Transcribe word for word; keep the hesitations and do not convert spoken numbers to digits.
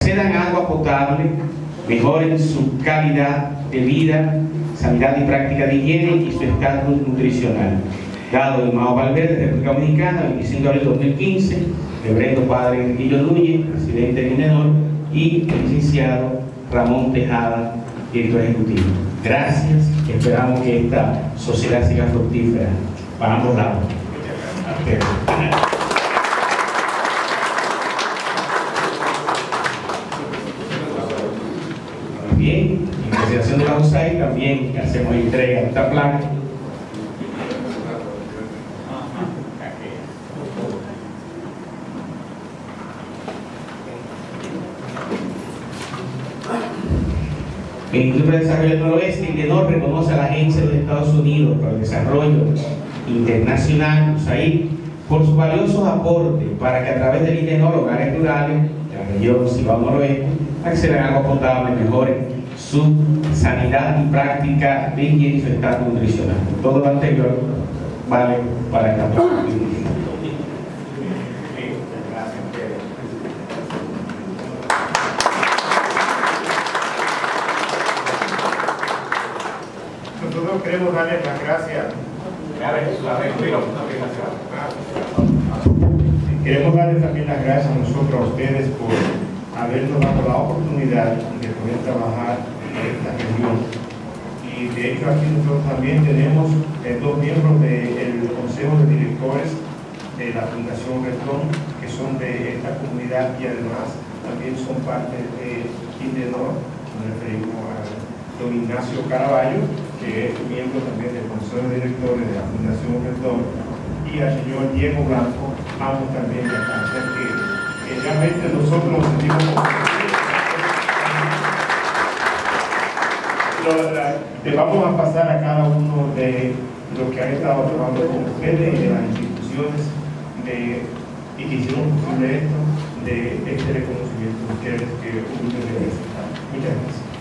accedan a agua potable, mejoren su calidad de vida, sanidad y práctica de higiene y su estatus nutricional. Dado en Mao Valverde, República Dominicana, veinticinco de abril de dos mil quince, reverendo Padre Enriquillo Núñez, presidente de Midenor, y el licenciado Ramón Tejada, director ejecutivo. Gracias, y esperamos que esta sociedad siga fructífera para ambos lados. Bien, en consideración de la U S A I D también hacemos entrega de esta placa. El Instituto de Desarrollo del Noroeste, Midenor, reconoce a la Agencia de los Estados Unidos para el Desarrollo Internacional, U S A I D, por sus valiosos aportes para que a través del Midenor, hogares rurales de la región Cibao Noroeste accedan a agua potable, mejoren su sanidad y práctica de higiene y su estatus nutricional. Todo lo anterior vale para esta placa. Nosotros queremos darles las gracias. Queremos darles también las gracias a nosotros, a ustedes, por habernos dado la oportunidad de poder trabajar en esta región. Y de hecho aquí nosotros también tenemos eh, dos miembros del Consejo de Directores de la Fundación Retón, que son de esta comunidad y además también son parte de Midenor. Nos referimos a don Ignacio Caraballo, que es miembro también del Consejo de Directores de la Fundación Retón, y al señor Diego Blanco, ambos también de acá. O sea que, que realmente nosotros nos sentimos le vamos a pasar a cada uno de los que han estado trabajando con ustedes y de las instituciones de, y que hicieron posible esto, de este reconocimiento de ustedes que ustedes representan. Muchas gracias.